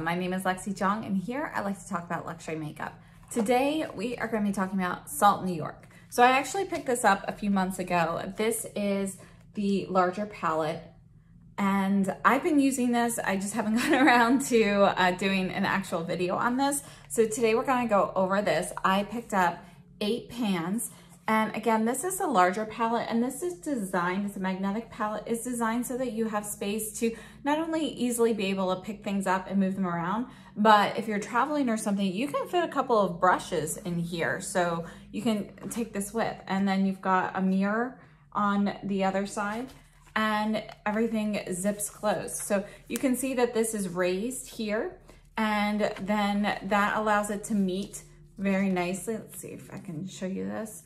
My name is Lexi Jong, and here I like to talk about luxury makeup. Today we are going to be talking about Salt New York. So I actually picked this up a few months ago. This is the larger palette, and I've been using this. I just haven't gotten around to doing an actual video on this. So today we're going to go over this. I picked up 8 pans. And again, this is a larger palette, and this is designed, it's a magnetic palette. It's designed so that you have space to not only easily be able to pick things up and move them around, but if you're traveling or something, you can fit a couple of brushes in here. So you can take this with, and then you've got a mirror on the other side, and everything zips closed. So you can see that this is raised here, and then that allows it to meet very nicely. Let's see if I can show you this.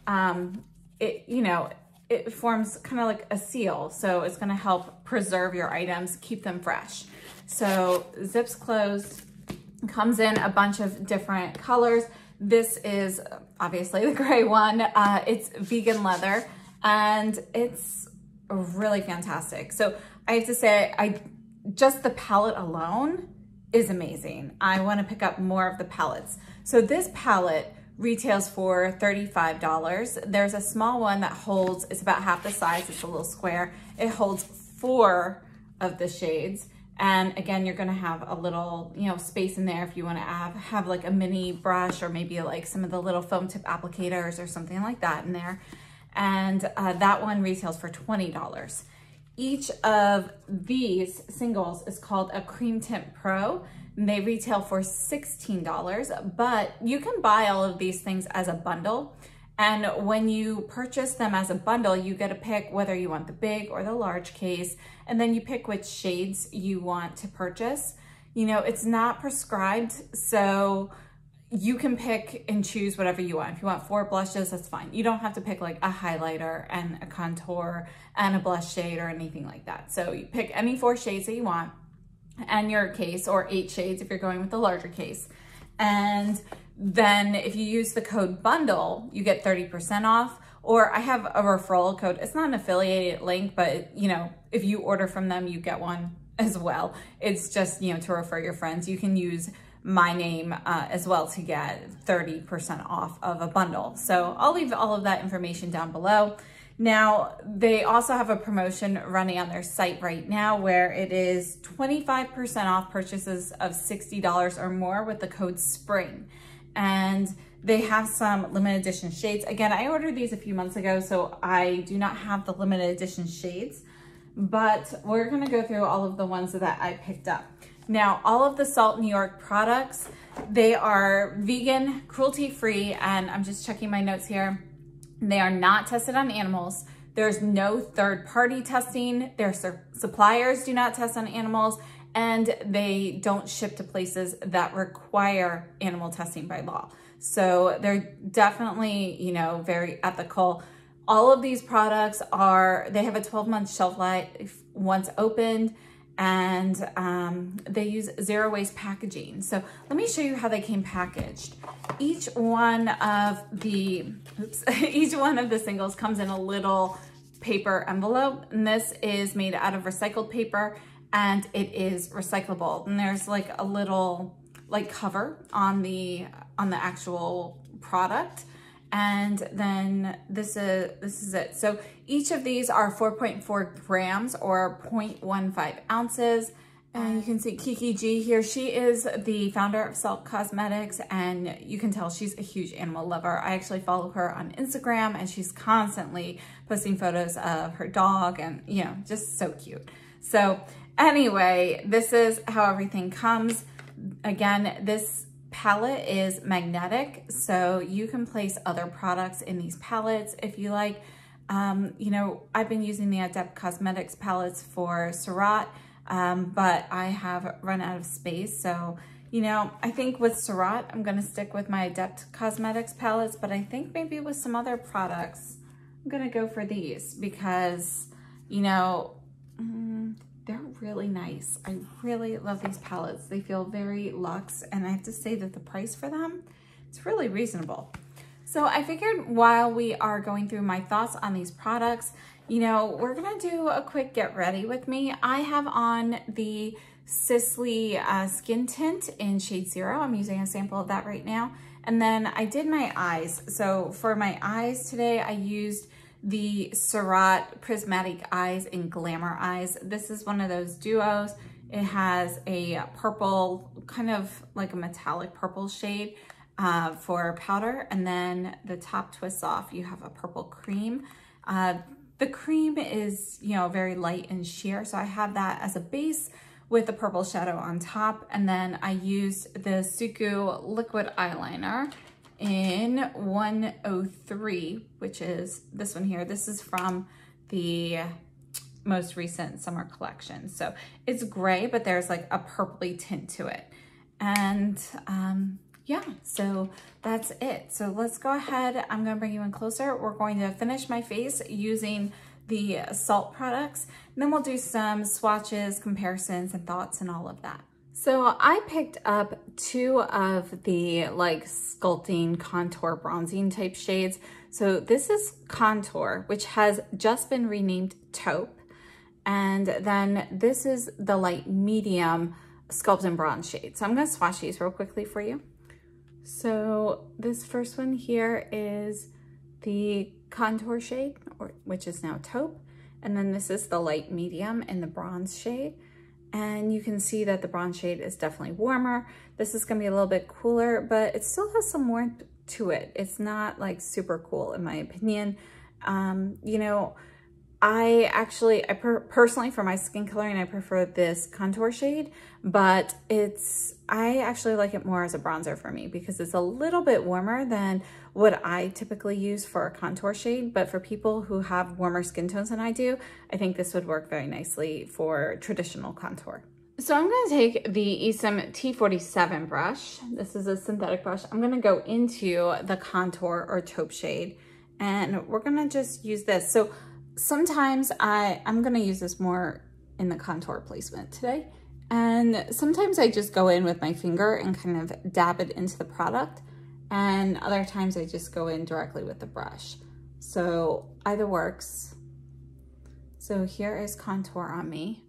It forms kind of like a seal, so it's going to help preserve your items, keep them fresh. So zips closed, comes in a bunch of different colors. This is obviously the gray one. It's vegan leather, and it's really fantastic. So I have to say, just the palette alone is amazing. I want to pick up more of the palettes. So this palette retails for $35. There's a small one that holds, it's about half the size, it's a little square. It holds 4 of the shades. And again, you're gonna have a little, space in there if you wanna have like a mini brush, or maybe like some of the little foam tip applicators or something like that in there. And that one retails for $20. Each of these singles is called a Cream Tint Pro. And they retail for $16, but you can buy all of these things as a bundle. And when you purchase them as a bundle, you get to pick whether you want the big or the large case, and then you pick which shades you want to purchase. It's not prescribed, so you can pick and choose whatever you want. If you want 4 blushes, that's fine. You don't have to pick like a highlighter and a contour and a blush shade or anything like that. So you pick any 4 shades that you want and your case, or 8 shades if you're going with the larger case. And then if you use the code BUNDLE, you get 30% off. Or I have a referral code. It's not an affiliated link, but if you order from them, you get one as well. It's just, to refer your friends. You can use my name as well to get 30% off of a bundle. So I'll leave all of that information down below. Now, they also have a promotion running on their site right now where it is 25% off purchases of $60 or more with the code SPRING. And they have some limited edition shades. Again, I ordered these a few months ago, so I do not have the limited edition shades, but we're gonna go through all of the ones that I picked up. Now, all of the Salt New York products, they are vegan, cruelty-free, and I'm just checking my notes here. They are not tested on animals. There's no third-party testing. Their suppliers do not test on animals, and they don't ship to places that require animal testing by law. So they're definitely, very ethical. All of these products they have a 12-month shelf life once opened, and they use zero waste packaging. So let me show you how they came packaged. Each one of the singles comes in a little paper envelope, and this is made out of recycled paper, and it is recyclable. And there's like a little cover on the actual product. And then this is it. So each of these are 4.4 grams or 0.15 ounces. And you can see Kiki G here. She is the founder of Sculpt Cosmetics, and you can tell she's a huge animal lover. I actually follow her on Instagram, and she's constantly posting photos of her dog, and just so cute. So anyway, this is how everything comes. Again, this palette is magnetic, so you can place other products in these palettes if you like. I've been using the Adept Cosmetics palettes for Surratt, but I have run out of space. So, I think with Surratt, I'm gonna stick with my Adept Cosmetics palettes, but I think maybe with some other products, I'm gonna go for these because, they're really nice. I really love these palettes. They feel very luxe, and I have to say that the price for them, it's really reasonable. So I figured while we are going through my thoughts on these products, we're gonna do a quick get ready with me. I have on the Sisley Skin Tint in shade 0. I'm using a sample of that right now. And then I did my eyes. So for my eyes today, I used the Surratt Prismatic Eyes in Glamour Eyes. This is one of those duos. It has a purple, kind of like a metallic purple shade for powder. And then the top twists off, you have a purple cream. The cream is, you know, very light and sheer. So I have that as a base with a purple shadow on top. And then I used the SUQQU Liquid Eyeliner in 103, which is this one here. This is from the most recent summer collection. So it's gray, but there's like a purpley tint to it. And yeah, so that's it. So let's go ahead. I'm gonna bring you in closer. We're going to finish my face using the Salt products, and then we'll do some swatches, comparisons, and thoughts, and all of that. So I picked up 2 of the like sculpting contour bronzing type shades. So this is Contour, which has just been renamed Taupe, and then this is the light medium Sculpt and Bronze shade. So I'm gonna swatch these real quickly for you. So this first one here is the Contour shade, which is now Taupe. And then this is the light medium in the bronze shade. And you can see that the bronze shade is definitely warmer. This is gonna be a little bit cooler, but it still has some warmth to it. It's not like super cool in my opinion. You know, personally for my skin coloring, I prefer this Contour shade, but I actually like it more as a bronzer for me because it's a little bit warmer than what I typically use for a contour shade. But for people who have warmer skin tones than I do, I think this would work very nicely for traditional contour. So I'm gonna take the Esom T47 brush. This is a synthetic brush. I'm gonna go into the Contour or Taupe shade, and we're gonna just use this. So sometimes I'm gonna use this more in the contour placement today. And sometimes I just go in with my finger and kind of dab it into the product. And other times I just go in directly with the brush. So either works. So here is Contour on me,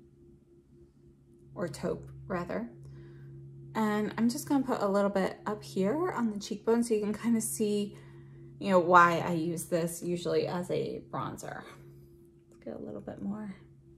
or Taupe rather. And I'm just gonna put a little bit up here on the cheekbone so you can kind of see, you know, why I use this usually as a bronzer. Let's get a little bit more.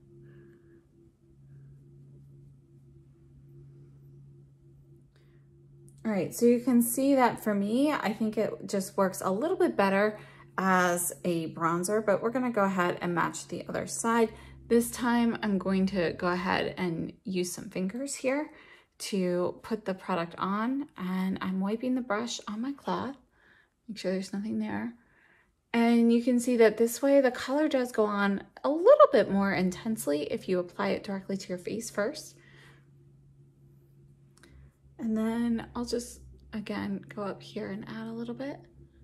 All right, so you can see that for me, I think it just works a little bit better as a bronzer, but we're gonna go ahead and match the other side. This time I'm going to go ahead and use some fingers here to put the product on, and I'm wiping the brush on my cloth. Make sure there's nothing there. And you can see that this way the color does go on a little bit more intensely if you apply it directly to your face first. And then I'll just, again, go up here and add a little bit.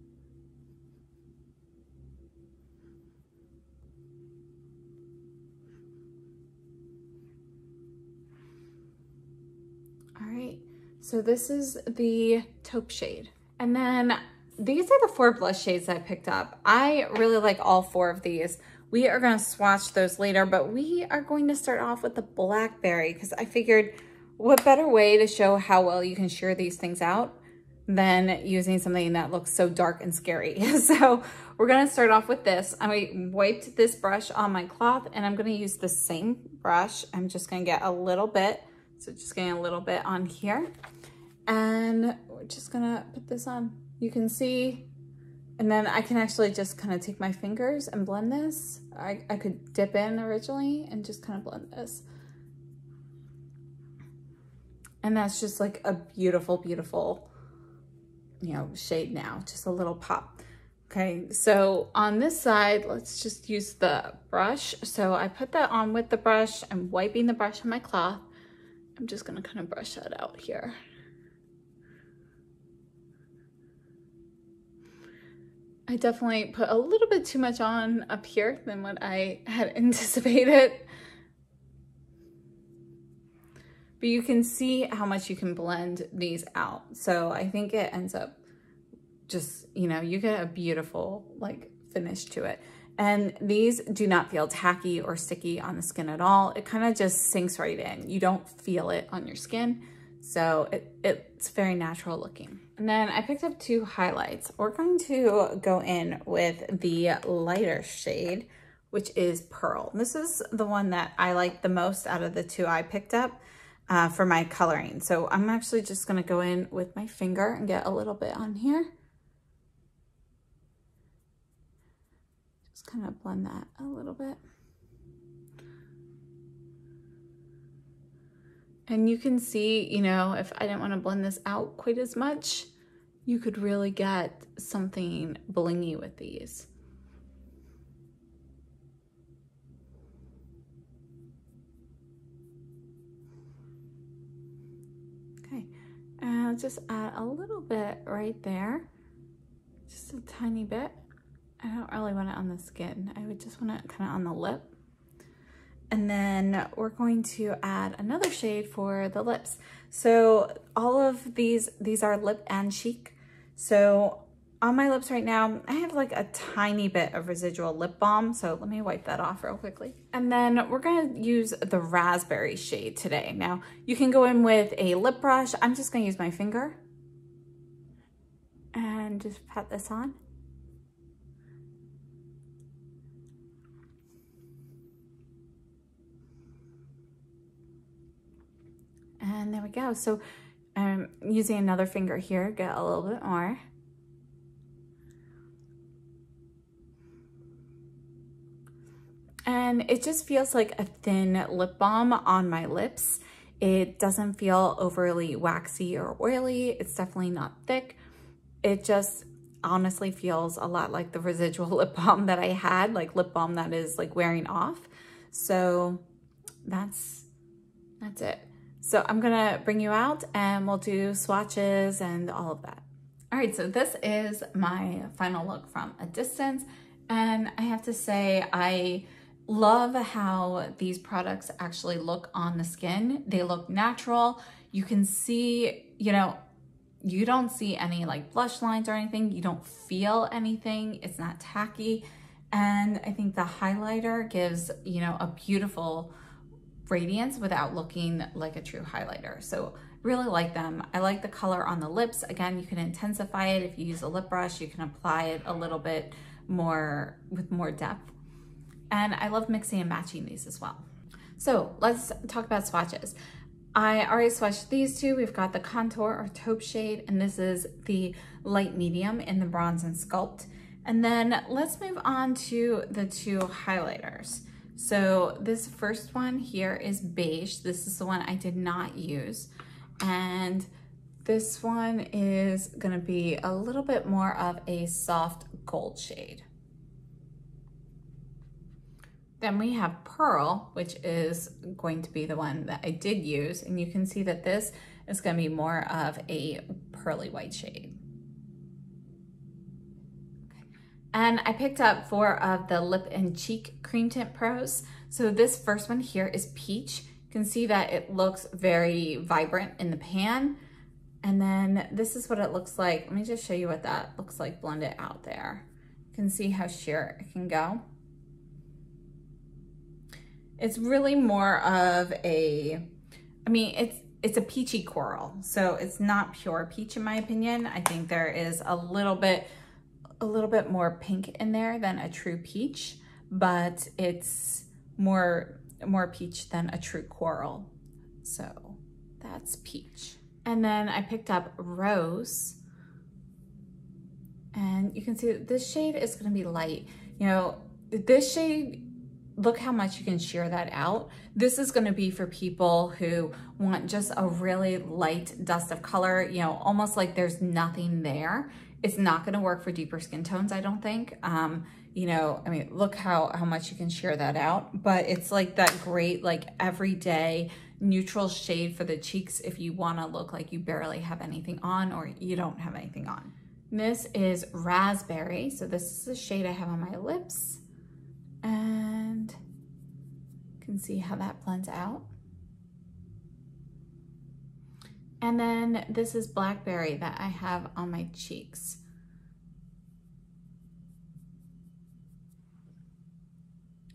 All right, so this is the Taupe shade. And then these are the 4 blush shades that I picked up. I really like all 4 of these. We are gonna swatch those later, but we are going to start off with the Blackberry because I figured what better way to show how well you can sheer these things out than using something that looks so dark and scary. So we're gonna start off with this. I wiped this brush on my cloth and I'm gonna use the same brush. I'm just gonna get a little bit, so just getting a little bit on here. And we're just gonna put this on. You can see, and then I can actually just kind of take my fingers and blend this. I could dip in originally and just kind of blend this. And that's just like a beautiful, beautiful, you know, shade now, just a little pop. Okay, so on this side, let's just use the brush. So I put that on with the brush. I'm wiping the brush on my cloth. I'm just gonna kind of brush that out here. I definitely put a little bit too much on up here than what I had anticipated. But you can see how much you can blend these out. So I think it ends up just, you know, you get a beautiful like finish to it. And these do not feel tacky or sticky on the skin at all. It kind of just sinks right in. You don't feel it on your skin. So it's very natural looking. And then I picked up two highlights. We're going to go in with the lighter shade, which is Pearl. This is the one that I like the most out of the two I picked up for my coloring. So I'm actually just gonna go in with my finger and get a little bit on here. Just kind of blend that a little bit. And you can see, you know, if I didn't want to blend this out quite as much, you could really get something blingy with these. Okay, and I'll just add a little bit right there, just a tiny bit. I don't really want it on the skin. I would just want it kind of on the lip. And then we're going to add another shade for the lips. So all of these are lip and cheek. So on my lips right now, I have like a tiny bit of residual lip balm. So let me wipe that off real quickly. And then we're gonna use the raspberry shade today. Now you can go in with a lip brush. I'm just gonna use my finger and just pat this on. And there we go. So I'm using another finger here, get a little bit more. And it just feels like a thin lip balm on my lips. It doesn't feel overly waxy or oily. It's definitely not thick. It just honestly feels a lot like the residual lip balm that I had, like lip balm that is like wearing off. So that's it. So I'm gonna bring you out and we'll do swatches and all of that. All right, so this is my final look from a distance. And I have to say, I love how these products actually look on the skin. They look natural. You can see, you know, you don't see any like blush lines or anything. You don't feel anything. It's not tacky. And I think the highlighter gives, you know, a beautiful radiance without looking like a true highlighter. So really like them. I like the color on the lips. Again, you can intensify it. If you use a lip brush, you can apply it a little bit more with more depth. And I love mixing and matching these as well. So let's talk about swatches. I already swatched these two. We've got the Contour or Taupe shade, and this is the light medium in the Bronze and Sculpt. And then let's move on to the two highlighters. So this first one here is Beige. This is the one I did not use. And this one is gonna be a little bit more of a soft gold shade. Then we have Pearl, which is going to be the one that I did use. And you can see that this is gonna be more of a pearly white shade. And I picked up 4 of the Lip and Cheek Cream Tint Pros. So this first one here is Peach. You can see that it looks very vibrant in the pan. And then this is what it looks like. Let me just show you what that looks like blended out there. You can see how sheer it can go. It's really more of a, I mean, it's a peachy coral. So it's not pure peach in my opinion. I think there is a little bit more pink in there than a true peach, but it's more peach than a true coral. So that's Peach. And then I picked up Rose, and you can see that this shade is gonna be light. You know, this shade, look how much you can sheer that out. This is gonna be for people who want just a really light dust of color, you know, almost like there's nothing there. It's not gonna work for deeper skin tones, I don't think. You know, I mean, look how much you can sheer that out, but it's like that great, like everyday neutral shade for the cheeks if you wanna look like you barely have anything on or you don't have anything on. This is Raspberry. So this is the shade I have on my lips, and you can see how that blends out. And then this is Blackberry that I have on my cheeks.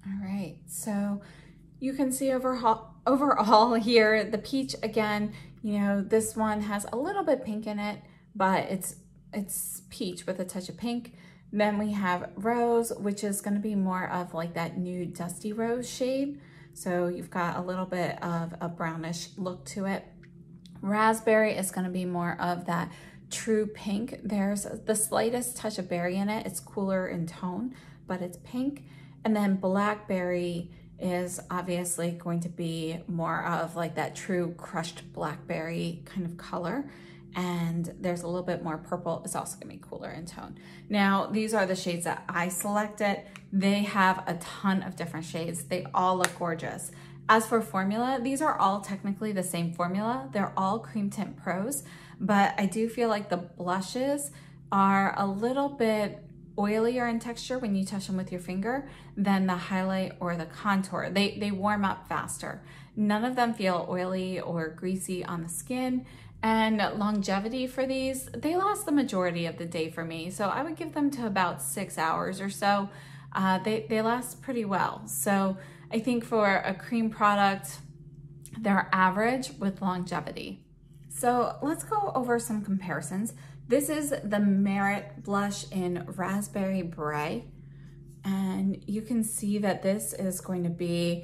All right, so you can see overall here, the peach again, you know, this one has a little bit pink in it, but it's peach with a touch of pink. Then we have rose, which is going to be more of like that nude dusty rose shade. So you've got a little bit of a brownish look to it. Raspberry is going to be more of that true pink. There's the slightest touch of berry in it. It's cooler in tone, but it's pink. And then blackberry is obviously going to be more of like that true crushed blackberry kind of color. And there's a little bit more purple. It's also gonna be cooler in tone. Now, these are the shades that I selected. They have a ton of different shades. They all look gorgeous. As for formula, these are all technically the same formula. They're all Cream Tint Pros, but I do feel like the blushes are a little bit oilier in texture when you touch them with your finger than the highlight or the contour. They warm up faster. None of them feel oily or greasy on the skin. And longevity for these, they last the majority of the day for me. So I would give them to about 6 hours or so. They last pretty well. So I think for a cream product, they're average with longevity. So let's go over some comparisons. This is the Merit blush in Raspberry Beret. And you can see that this is going to be,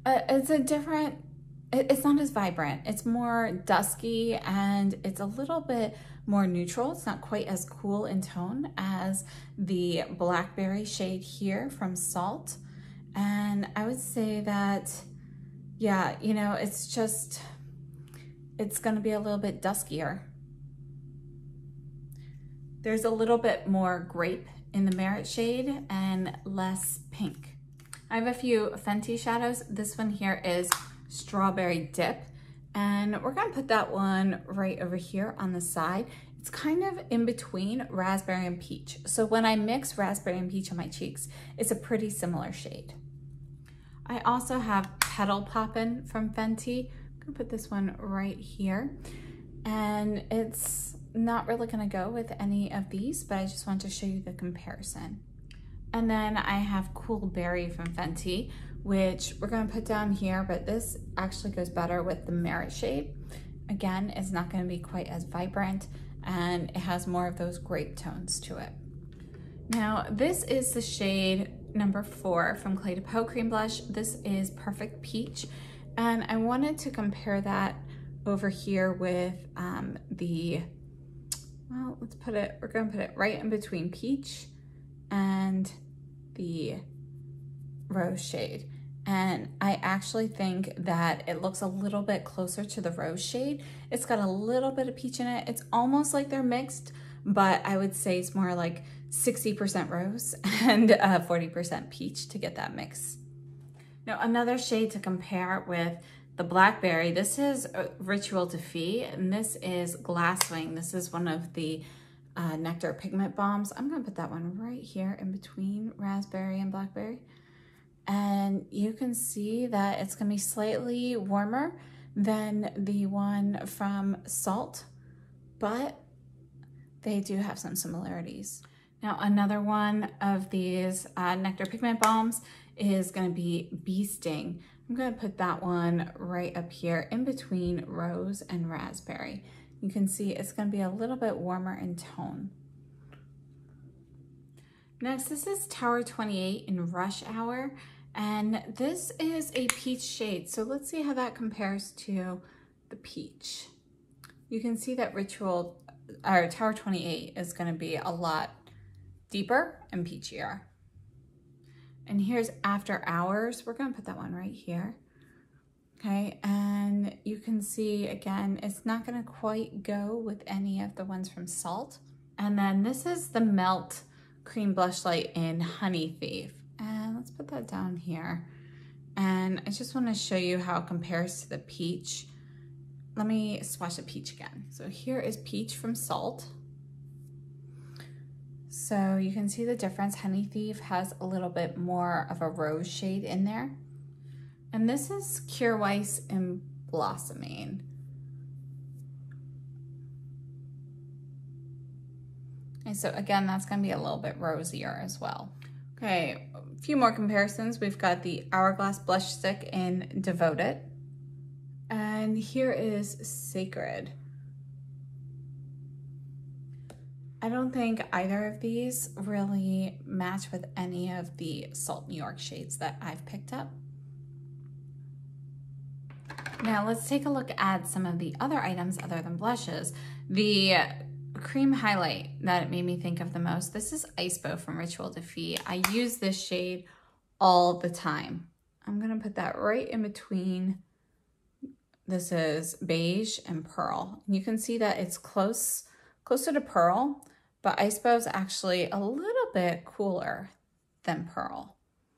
it's not as vibrant. It's more dusky and it's a little bit more neutral. It's not quite as cool in tone as the Blackberry shade here from Salt. And I would say that, yeah, you know, it's gonna be a little bit duskier. There's a little bit more grape in the Merit shade and less pink. I have a few Fenty shadows. This one here is Strawberry Dip, and we're gonna put that one right over here on the side. It's kind of in between Raspberry and Peach. So when I mix Raspberry and Peach on my cheeks, it's a pretty similar shade. I also have Petal Poppin' from Fenty. I'm gonna put this one right here. And it's not really gonna go with any of these, but I just want to show you the comparison. And then I have Cool Berry from Fenty, which we're gonna put down here, but this actually goes better with the Merit shade. Again, it's not gonna be quite as vibrant and it has more of those grape tones to it. Now, this is the shade number 4 from Clay to Peau Cream Blush. This is Perfect Peach. And I wanted to compare that over here with well, we're gonna put it right in between Peach and the Rose shade. And I actually think that it looks a little bit closer to the Rose shade. It's got a little bit of peach in it. It's almost like they're mixed, but I would say it's more like 60% rose and 40% peach to get that mix. Now, another shade to compare with the Blackberry, this is Ritual de Fille, and this is Glasswing. This is one of the Nectar Pigment Balms. I'm gonna put that one right here in between Raspberry and Blackberry. And you can see that it's gonna be slightly warmer than the one from Salt, but they do have some similarities. Now, another one of these Nectar Pigment Balms is gonna be Bee Sting. I'm gonna put that one right up here in between Rose and Raspberry. You can see it's gonna be a little bit warmer in tone. Next, this is Tower 28 in Rush Hour, and this is a peach shade. So let's see how that compares to the peach. You can see that Tower 28 is gonna be a lot deeper and peachier. And here's After Hours. We're gonna put that one right here. Okay, and you can see, again, it's not gonna quite go with any of the ones from Salt. And then this is the Melt Cream Blush Light in Honey Thief. And let's put that down here. And I just wanna show you how it compares to the peach. Let me swatch the peach again. So here is Peach from Salt. So you can see the difference. Honey Thief has a little bit more of a rose shade in there. And this is Kjær Weis in Blossoming. And so again, that's gonna be a little bit rosier as well. Okay, a few more comparisons. We've got the Hourglass Blush Stick in Devoted. And here is Sacred. I don't think either of these really match with any of the Salt New York shades that I've picked up. Now let's take a look at some of the other items other than blushes. The cream highlight that it made me think of the most, this is Icepo from Ritual Defeat. I use this shade all the time. I'm gonna put that right in between. This is Beige and Pearl. You can see that it's closer to Pearl, but Icepo is actually a little bit cooler than Pearl.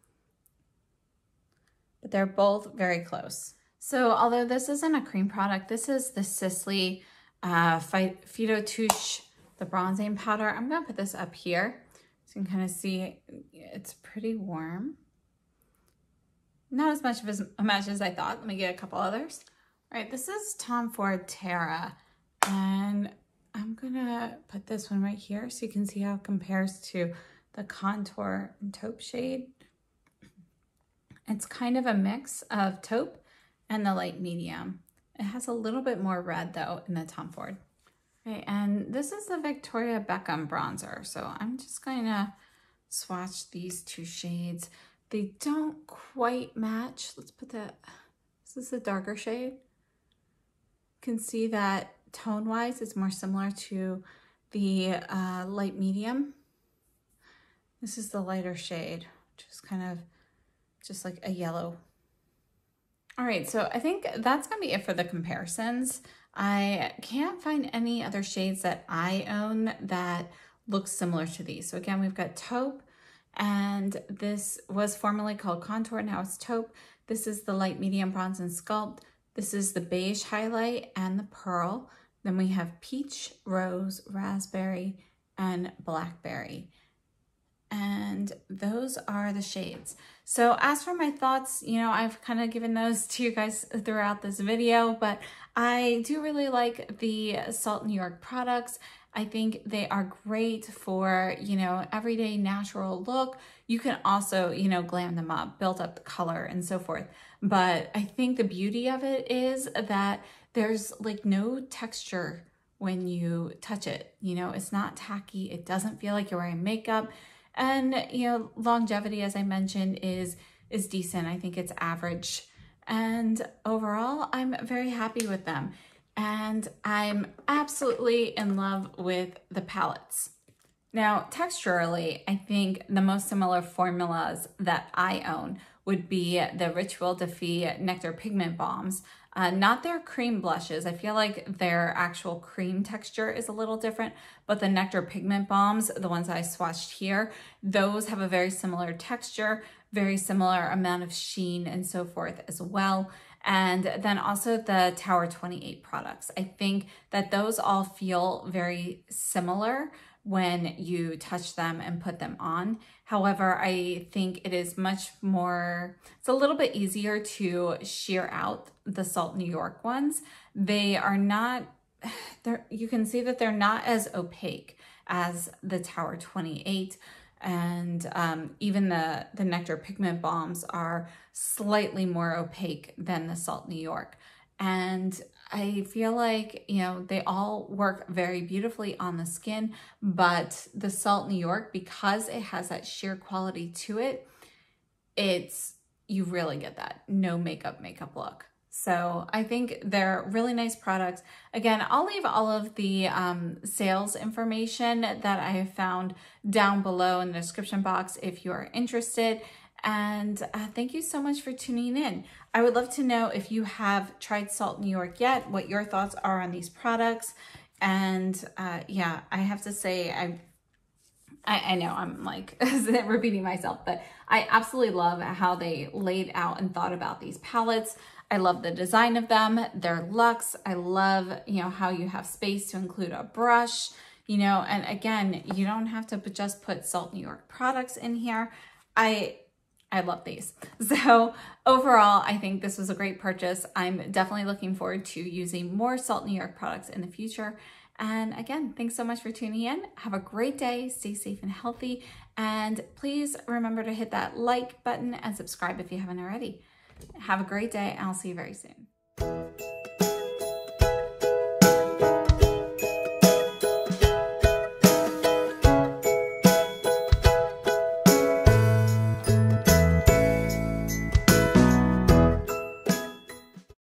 But they're both very close. So although this isn't a cream product, this is the Sisley Fido Touche, the bronzing powder. I'm gonna put this up here so you can kind of see it's pretty warm. Not as much as I thought. Let me get a couple others. All right, this is Tom Ford Terra, and I'm gonna put this one right here so you can see how it compares to the Contour and Taupe shade. It's kind of a mix of Taupe and the light medium. It has a little bit more red though in the Tom Ford. Okay, and this is the Victoria Beckham bronzer. So I'm just gonna swatch these two shades. They don't quite match. Let's put that, this is the darker shade. You can see that tone-wise, it's more similar to the light medium. This is the lighter shade, which is kind of just like a yellow. All right, so I think that's gonna be it for the comparisons. I can't find any other shades that I own that look similar to these. So again, we've got Taupe, and this was formerly called Contour, now it's Taupe. This is the light medium bronze and Sculpt. This is the Beige highlight and the Pearl. Then we have Peach, Rose, Raspberry, and Blackberry. And those are the shades. So as for my thoughts, you know, I've kind of given those to you guys throughout this video, but I do really like the Salt New York products. I think they are great for, you know, everyday natural look. You can also, you know, glam them up, build up the color and so forth. But I think the beauty of it is that there's like no texture when you touch it. You know, it's not tacky. It doesn't feel like you're wearing makeup. And, you know, longevity, as I mentioned, is decent. I think it's average. And overall, I'm very happy with them. And I'm absolutely in love with the palettes. Now, texturally, I think the most similar formulas that I own would be the Ritual Defeat Nectar Pigment Balms. Not their cream blushes. I feel like their actual cream texture is a little different, but the Nectar Pigment Balms, the ones that I swatched here, those have a very similar texture, very similar amount of sheen and so forth as well. And then also the Tower 28 products. I think that those all feel very similar when you touch them and put them on. However, I think it is much more, it's a little bit easier to sheer out the Salt New York ones. They are not, you can see that they're not as opaque as the Tower 28. And even the Nectar Pigment Balms are slightly more opaque than the Salt New York. And I feel like, you know, they all work very beautifully on the skin, but the Salt New York, because it has that sheer quality to it, you really get that no makeup look. So I think they're really nice products. Again, I'll leave all of the sales information that I have found down below in the description box if you are interested. And thank you so much for tuning in. I would love to know if you have tried Salt New York yet, what your thoughts are on these products. And yeah, I have to say, I know I'm like repeating myself, but I absolutely love how they laid out and thought about these palettes. I love the design of them. They're luxe. I love, you know, how you have space to include a brush, you know, and again, you don't have to just put Salt New York products in here. I love these. So overall, I think this was a great purchase. I'm definitely looking forward to using more Salt New York products in the future. And again, thanks so much for tuning in. Have a great day, stay safe and healthy, and please remember to hit that like button and subscribe if you haven't already. Have a great day, and I'll see you very soon.